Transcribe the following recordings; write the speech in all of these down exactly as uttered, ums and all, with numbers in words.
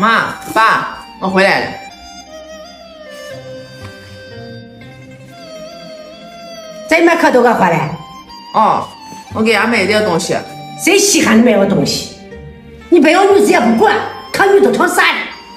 妈，爸，我回来了。 这么可都给回来？ 哦，我给俺买点东西。 谁稀罕你买我东西？你白要女子也不管，看女都成啥了？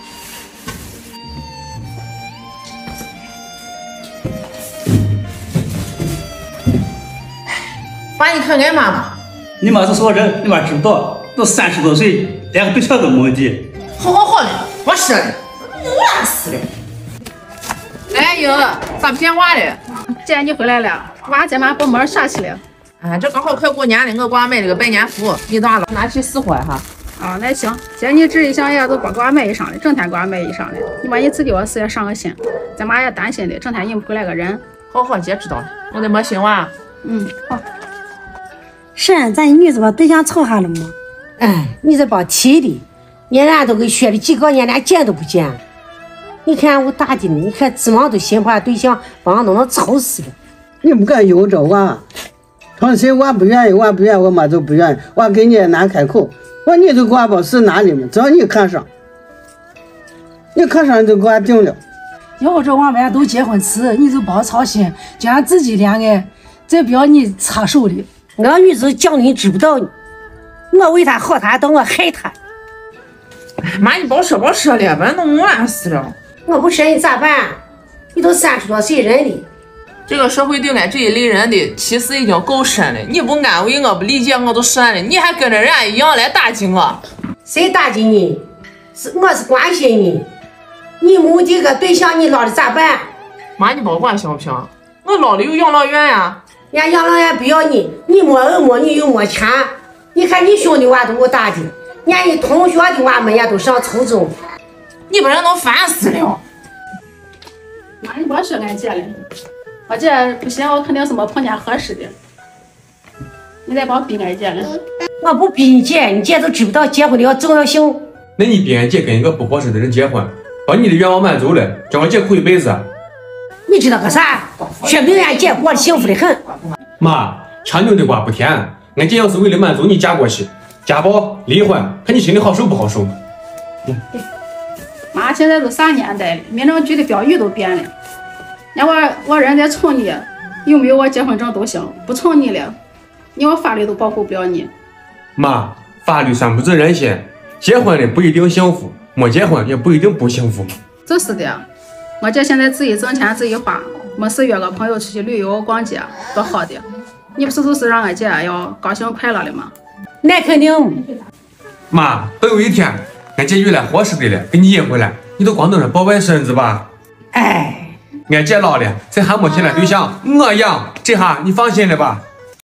爸，你看俺妈妈。 你妈是啥人？你妈知不道？都三十多岁，连个对象都没的。 好好好的，我说了，饿死了。哎呦，咋不见娃了？ 姐，你回来了，娃今晚把门刷起了。 哎，这刚好快过年了，我给娃买了个拜年服，你咋了？拿去试货哈。 啊，那行，姐，你这一想也都不给娃买衣裳了，整天给娃买衣裳了。你把你自己我事也上个心，咱妈也担心的，整天引不回来个人。 好好，姐知道了，我得没心娃。 嗯，好。 是，咱女子把对象凑下了吗？ 哎，你这帮提的，连俺都给学了几个年，连见都不见。你看我大的呢，你看指望都寻不上对象，把俺弄得愁死了。 你不敢由着娃，他谁娃不愿意，娃不愿意，我妈就不愿意，娃给你也难开口。我你就给我把事拿里面，只要你看上，你看上就给我定了。 以后这娃们都结婚迟，你就别操心，就按自己恋爱，再不要你插手的。 我女子讲你知不道你，我为她好，她当我害她。 妈，你别说别说了，把弄乱死了。 我不说你咋办？你都三十多岁人了。 这个社会对俺这一类人的歧视已经够深了，你不安慰我，不理解我都算了，你还跟着人家一样来打击我。 谁打击你？是我是关心你。你没这个对象，你捞的咋办？ 妈，你别管行不行？我捞的有养老院呀。 人家养老院不要你，你没儿没女又没钱。你看你兄弟娃都够大的，人家你同学的娃们也都上初中。 你把人都烦死了。 妈，你别说俺姐了，我姐不行，我肯定是没碰见合适的。你再别逼俺姐了。 我不逼你姐，你姐都知不道结婚的重要性。 那你逼俺姐跟一个不合适的人结婚，把你的愿望满足了，叫我姐苦一辈子。 你知道个啥？说明俺姐过得幸福的很。 妈，强扭的瓜不甜，俺姐要是为了满足你嫁过去，家暴离婚，看你心里好受不好受？ 嗯、妈，现在都啥年代了，民政局的标语都变了。那我我人在宠你，有没有我结婚证都行，不宠你了，你我法律都保护不了你。 妈，法律三不治人心，结婚了不一定幸福，没结婚也不一定不幸福。 就是的，我姐现在自己挣钱自己花，没事约个朋友出去旅游逛街，多好的。你不是就是让俺姐要高兴快乐的吗？ 那肯定。 妈，等有一天俺姐遇来合适的了，给你引回来，你都光等着抱外孙子吧。 哎， 俺姐老了，这还没寻来对象，我养，这下你放心了吧？